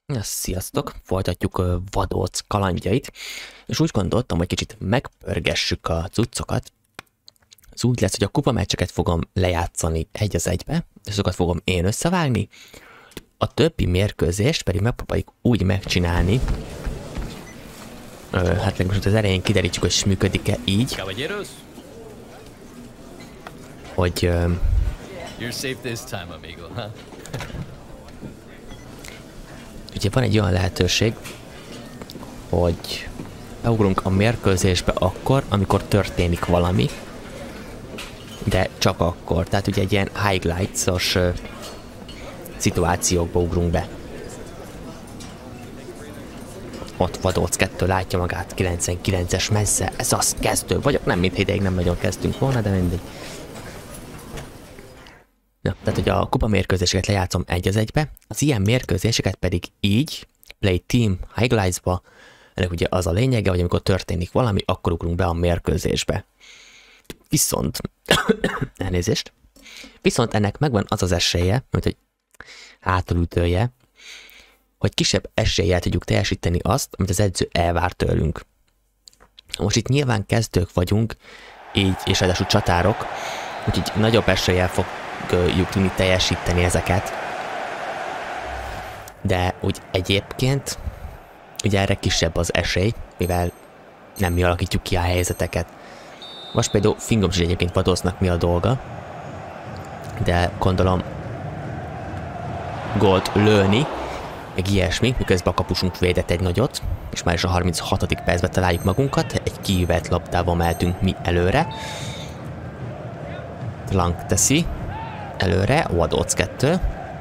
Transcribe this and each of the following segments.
Ja, sziasztok! Folytatjuk Vadóc kalandjait, és úgy gondoltam, hogy kicsit megpörgessük a cuccokat. Ez úgy lesz, hogy a kupameccseket fogom lejátszani egy az egybe, és azokat fogom én összevágni. A többi mérkőzést pedig megpróbáljuk úgy megcsinálni, hát most az elején kiderítjük, hogy működik-e így, hogy ugye van egy olyan lehetőség, hogy beugrunk a mérkőzésbe akkor, amikor történik valami, de csak akkor. Tehát ugye egy ilyen highlights-os szituációkba ugrunk be. Ott Vadóc 2 látja magát, 99-es messze, ez az, kezdő vagyok, nem mint ideig nem nagyon kezdtünk volna, de mindegy. Na, tehát, hogy a kupamérkőzéseket lejátszom egy az egybe, az ilyen mérkőzéseket pedig így, Play Team Highlights-ba, ennek ugye az a lényege, hogy amikor történik valami, akkor ugrunk be a mérkőzésbe. Viszont, elnézést, viszont ennek megvan az az esélye, mint hogy hátulütője, hogy kisebb eséllyel tudjuk teljesíteni azt, amit az edző elvár tőlünk. Most itt nyilván kezdők vagyunk, így, és ráadásul csatárok, úgyhogy nagyobb eséllyel fogjuk tudni teljesíteni ezeket. De úgy egyébként, ugye erre kisebb az esély, mivel nem mi alakítjuk ki a helyzeteket. Most például fingom is egyébként Vadócnak mi a dolga, de gondolom gólt lőni, meg ilyesmi, miközben a kapusunk védett egy nagyot, és már is a 36. percben találjuk magunkat, egy kiüvelt labdával mehetünk mi előre. Lang teszi előre, Vadóc 2.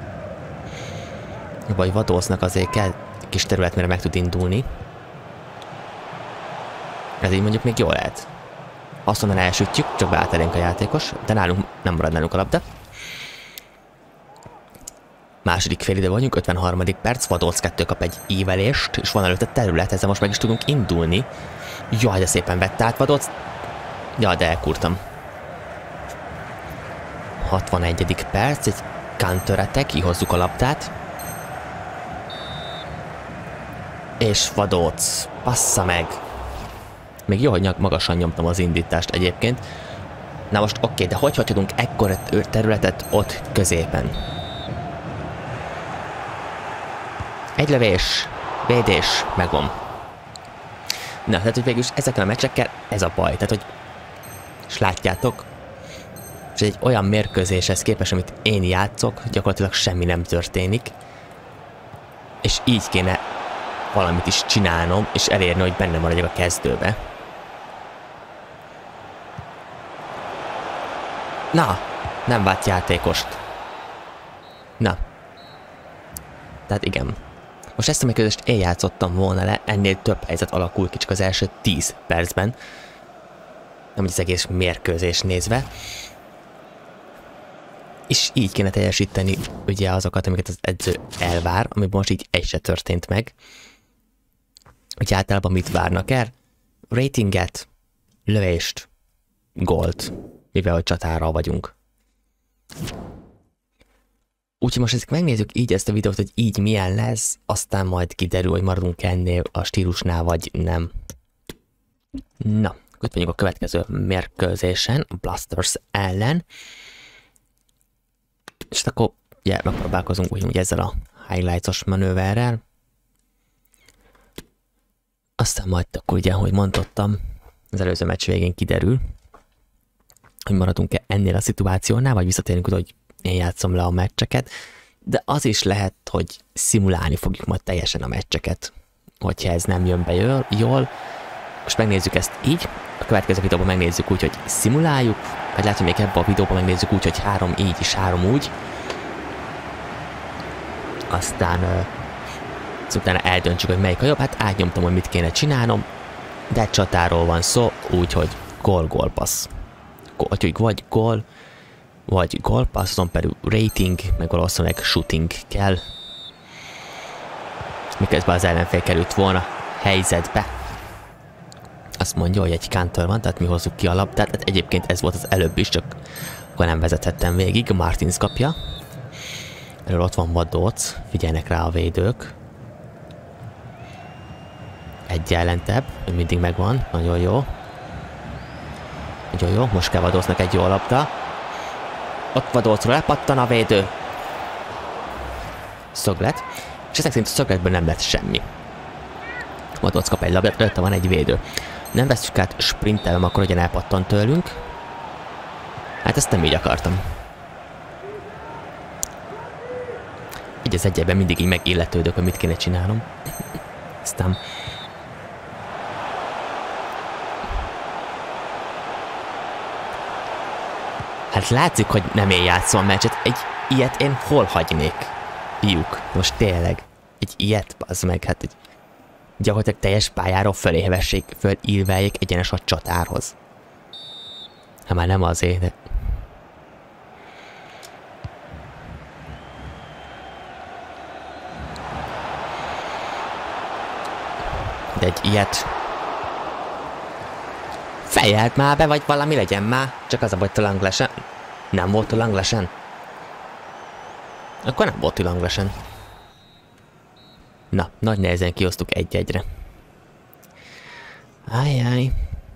Vagy Vadócnak azért kell kis terület, mire meg tud indulni. Ez így mondjuk még jól lehet. Azonnal elsütjük, csak beállt elénk a játékos, de nálunk nem marad nálunk a labda. Második félidő vagyunk, 53. perc, Vadóc 2 kap egy ívelést, és van előtte terület, ezzel most meg is tudunk indulni. Jaj, de szépen vett át Vadóc. Jaj, de elkurtam. 61. perc, egy counter-attack, kihozzuk a labdát. És Vadóc, passza meg. Még jó, hogy magasan nyomtam az indítást egyébként. Na most oké, de hogy tudunk ekkora területet ott középen? Egy lövés, védés, megvan. Na, tehát hogy végülis ezekkel a meccsekkel ez a baj. Tehát, hogy és látjátok, és egy olyan mérkőzéshez képest, amit én játszok, gyakorlatilag semmi nem történik. És így kéne valamit is csinálnom, és elérni, hogy benne maradjak a kezdőbe. Na, nem vált játékost. Na. Tehát igen. Most ezt a mérkőzést én játszottam volna le, ennél több helyzet alakul ki csak az első 10 percben. Nem az egész mérkőzés nézve. És így kéne teljesíteni ugye azokat, amiket az edző elvár, ami most így egy se történt meg. Ugye általában mit várnak el? Ratinget, lövést, gólt, mivel hogy csatárral vagyunk. Úgyhogy most ezt megnézzük így ezt a videót, hogy így milyen lesz, aztán majd kiderül, hogy maradunk ennél a stílusnál, vagy nem. Na, itt vagyunk a következő mérkőzésen, a Blasters ellen. És akkor ugye, megpróbálkozunk ugyanúgy ezzel a highlights-os manőverrel. Aztán majd akkor ugye, ahogy mondottam, az előző meccs végén kiderül, hogy maradunk-e ennél a szituációnál, vagy visszatérünk oda, hogy én játszom le a meccseket, de az is lehet, hogy szimulálni fogjuk majd teljesen a meccseket, hogyha ez nem jön be jól. Most megnézzük ezt így, a következő videóban megnézzük úgy, hogy szimuláljuk, vagy lehet, hogy még ebben a videóban megnézzük úgy, hogy 3 így és 3 úgy. Aztán utána eldöntsük, hogy melyik a jobb. Hát átnyomtam, hogy mit kéne csinálnom, de csatáról van szó, úgyhogy gól-gól passz. Vagy gól, vagy gólpasszon pedig rating, meg valószínűleg shooting kell. Miközben az ellenfél került volna helyzetbe. Azt mondja, hogy egy counter van, tehát mi hozzuk ki a labdát. Tehát egyébként ez volt az előbb is, csak akkor nem vezethettem végig. Martins kapja. Erről ott van Vadóc, figyelnek rá a védők. egy ellentebb, mindig megvan, nagyon jó. Nagyon jó, most kell Vadócnak egy jó labda. Ott Vadócról lepattan a védő. Szöglet. És ezek szerint a szögletből nem lett semmi. Vadóc kap egy labdát, előtte van egy védő. Nem veszük át sprintelem, akkor ugyan elpattan tőlünk. Hát ezt nem így akartam. Így az egyben mindig így megilletődök, hogy mit kéne csinálnom. Aztán... Hát látszik, hogy nem én játszom a meccset. Egy ilyet én hol hagynék? Fiúk, most tényleg. Egy ilyet, az meg, hát egy... Gyakorlatilag teljes pályáról fölíveljék egyenes a csatárhoz. Hát már nem azért, de... De egy ilyet... Fejelt már be, vagy valami legyen már. Csak az a baj, Langlesen. Nem volt Langlesen. Akkor nem volt Langlesen. Na, nagy nehezen kiosztuk egy-egyre. Ajjaj.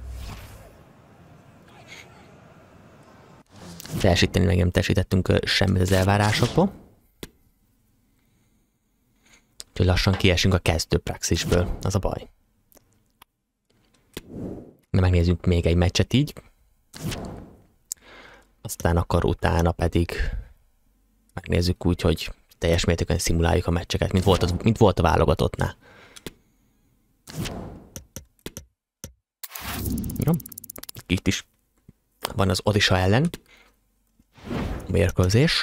Teljesíteni meg nem teljesítettünk semmit az elvárásokból. Úgyhogy lassan kiesünk a kezdőpraxisből, az a baj. Na, megnézzünk még egy meccset így. Aztán akkor utána pedig megnézzük úgy, hogy teljes mértékben szimuláljuk a meccseket, mint volt a válogatottnál. Jó. Itt is van az Odisha ellen mérkőzés.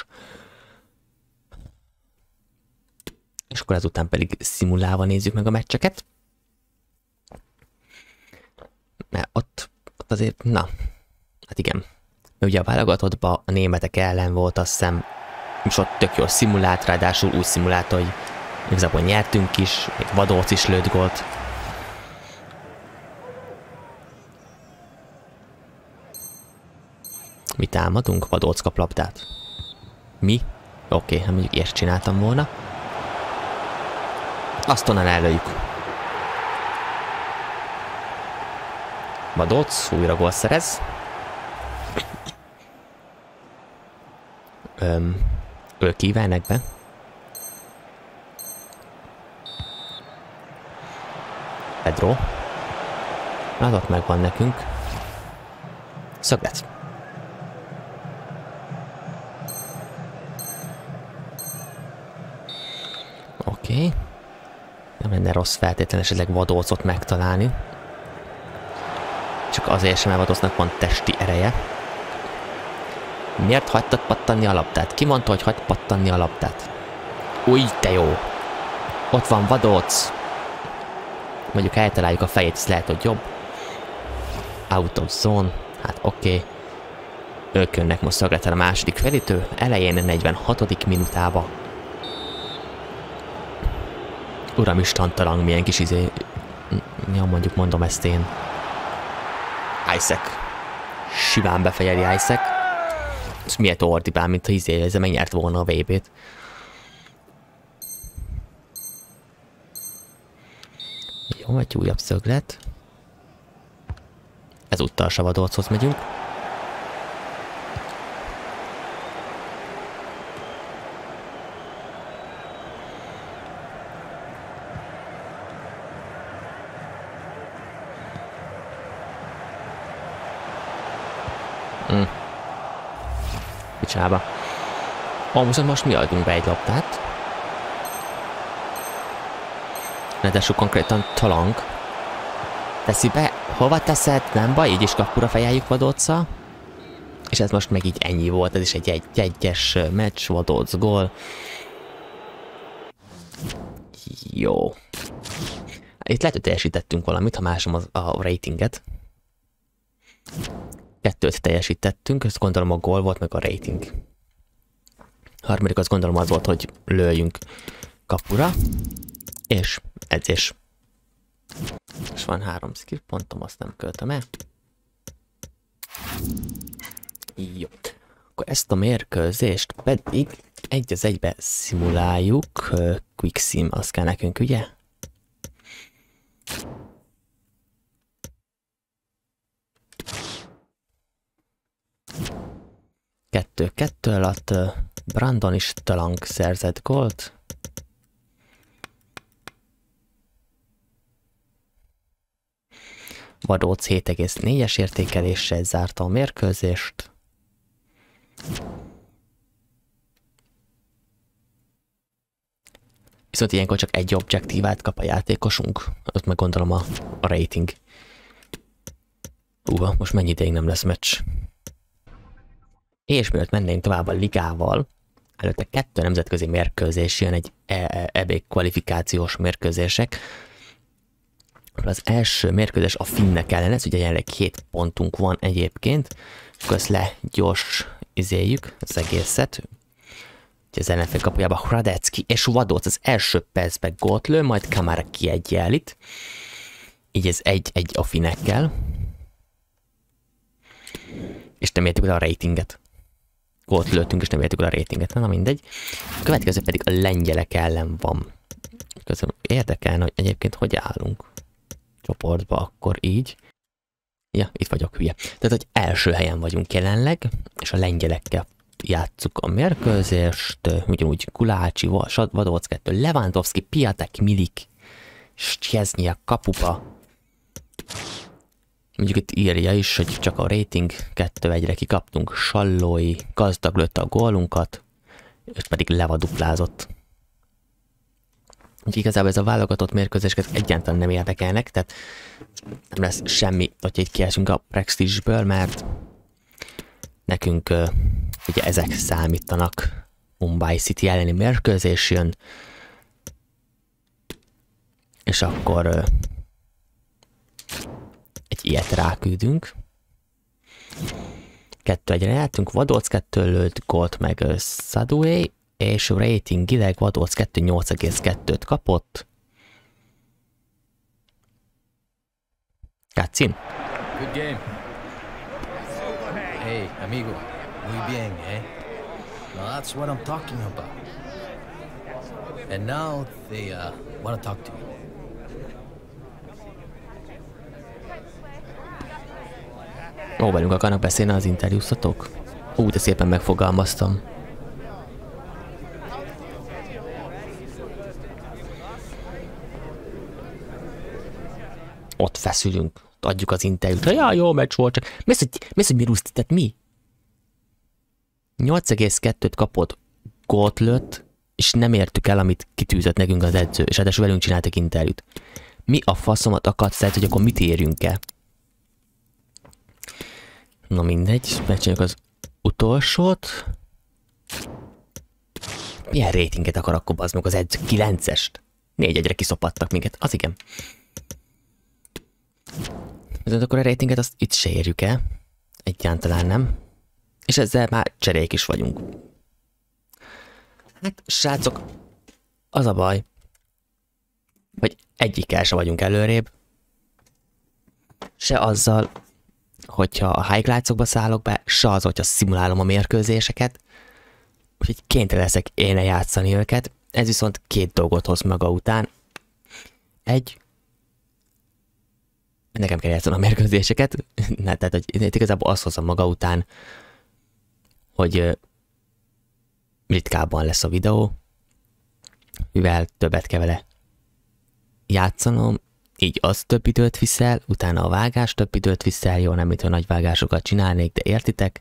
És akkor ezután pedig szimulálva nézzük meg a meccseket. Mert ott azért, na, hát igen. Mert ugye a válogatottban a németek ellen volt, azt hiszem, és ott tök jól szimulált, ráadásul úgy szimulált, hogy igazából nyertünk is, még Vadóc is lőtt gólt. Mi támadunk? Vadóc kap labdát. Mi? Oké, hát mondjuk ilyet csináltam volna. Azt onnan ellőjük. Vadóc újra gól szerez. Ők kívánnak be. Pedro. Az ott megvan nekünk. Szöglet. Oké. Nem lenne rossz feltétlen esetleg Vadócot megtalálni. Csak azért sem, mert Vadócnak van testi ereje. Miért hagytad pattanni a labdát? Ki mondta, hogy hagyd pattanni a labdát? Új, te jó! Ott van Vadóc! Mondjuk eltaláljuk a fejét, ez lehet, hogy jobb. Out of zone. Hát oké. Ők jönnek most Szögletre a második felítő. Elején 46. minutába. Uram istantalan, milyen kis ja, mondjuk mondom ezt én. Isaac. Simán befejeli Isaac. Ez miért ordibál, mint ha ezzel megnyert volna a VB-t. Jó, egy újabb szöglet. Ezúttal a Vadóchoz megyünk. Picsába. Viszont most mi adunk be egy labdát. Ráadásul konkrétan Talang teszi be. Hova teszed? Nem baj, így is kapura fejeljük Vadóccal. És ez most meg így ennyi volt. Ez is egy egyes meccs, Vadóc gól. Jó. Itt lehet, hogy teljesítettünk valamit, ha másom a ratinget. 2-t teljesítettünk, ezt gondolom a gól volt, meg a rating. Harmadik azt gondolom az volt, hogy lőjünk kapura, és edzés. És van 3 skill pontom, azt nem költöm el. Jó. Akkor ezt a mérkőzést pedig 1-1-be szimuláljuk. Quick sim, az kell nekünk, ugye? 2-2 alatt Brandon is Talang szerzett gólt. Vadóc 7,4-es értékeléssel zárta a mérkőzést. Viszont ilyenkor csak egy objektívát kap a játékosunk. Ott meg gondolom a rating. Most mennyi ideig nem lesz meccs. És mielőtt mennénk tovább a ligával, előtte 2 nemzetközi mérkőzés jön, egy EB kvalifikációs mérkőzések. Az első mérkőzés a finnek ellen lesz, ugye jelenleg 7 pontunk van egyébként, és akkor ezt izéljük az egészet. Ugye az ellenfél kapujába Hradecki és Vadóc az első percben gólt lő, majd Kamara kiegyenlít. Így ez 1-1 a finekkel. És nem értük el a ratinget. Gólt lőttünk, és nem értük el a ratinget, na mindegy. A következő pedig a lengyelek ellen van. Közben érdekelne, hogy egyébként hogy állunk csoportba, akkor így. Ja, itt vagyok hülye. Tehát, hogy első helyen vagyunk jelenleg, és a lengyelekkel játsszuk a mérkőzést, ugyanúgy Gulácsi, Vadóc 2, Lewandowski, Piatek, Milik, Szczesny, kapuba. Mondjuk itt írja is, hogy csak a rating 2-1-re kikaptunk, Sallói gazdag lőtte a gólunkat, és pedig Leva duplázott. Úgyhogy igazából ez a válogatott mérkőzéseket egyáltalán nem érdekelnek, tehát nem lesz semmi, hogyha itt kiesünk a Prestige-ből, mert nekünk ugye ezek számítanak. Mumbai City elleni mérkőzés jön, és akkor egy ilyet ráküldünk. 2-1-re jártunk, Vadóc 2 lőtt gólt meg Sadoué, és ratingileg Vadóc 2 8,2-t kapott. Kacin? Good game. Hey, amigo. Muy bien, eh? Now that's what I'm talking about. And now they want to talk to you. Velünk akarnak beszélni az interjúztatók? De szépen megfogalmaztam. Ott feszülünk, adjuk az interjút. Ja, jó meccs volt, csak mész, hogy mi ruszt, tehát mi? 8,2-t kapott, gólt lőtt, és nem értük el, amit kitűzött nekünk az edző, és ráadásul velünk csináltak interjút. Mi a faszomat akarsz, hogy akkor mit érjünk el? Na mindegy, megcsináljuk az utolsót. Milyen ratinget akar akkor bazd meg az edző? 9-est? 4-1-re kiszopattak minket, az igen. Viszont akkor a ratinget azt itt se érjük el. Egyáltalán nem. És ezzel már cserék is vagyunk. Hát, srácok, az a baj, hogy egyikkel se vagyunk előrébb. Se azzal, hogyha a highlightsokba szállok be, se az, hogyha szimulálom a mérkőzéseket. Úgyhogy kénytelen leszek én játszani őket. Ez viszont 2 dolgot hoz maga után. Egy, nekem kell játszani a mérkőzéseket. Tehát, hogy igazából azt hozom maga után, hogy ritkábban lesz a videó, mivel többet kell vele játszanom, így az több időt viszel, utána a vágás több időt viszel, jó, nem mintha nagy vágásokat csinálnék, de értitek?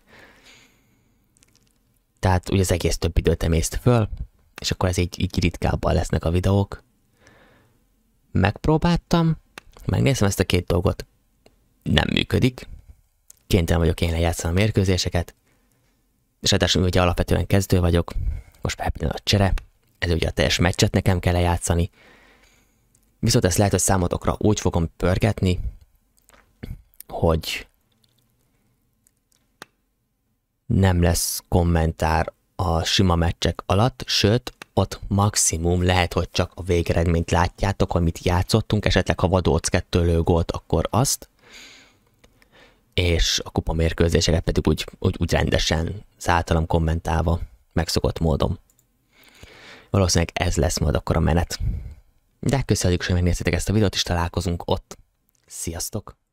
Tehát ugye az egész több időt emészt föl, és akkor ez így ritkábban lesznek a videók. Megpróbáltam, megnézem ezt a 2 dolgot, nem működik, kénytelen vagyok én lejátszani a mérkőzéseket, és ráadásul ugye alapvetően kezdő vagyok, most már pillanat csere, ez ugye a teljes meccset nekem kell lejátszani, viszont ezt lehet, hogy számotokra úgy fogom pörgetni, hogy nem lesz kommentár a sima meccsek alatt, sőt, ott maximum lehet, hogy csak a végeredményt látjátok, hogy mit játszottunk, esetleg ha Vadóc 2 lő gólt, akkor azt, és a kupa mérkőzéseket pedig úgy rendesen, az általam kommentálva, megszokott módon. Valószínűleg ez lesz majd akkor a menet. De köszönjük, hogy megnéztétek ezt a videót, és találkozunk ott. Sziasztok!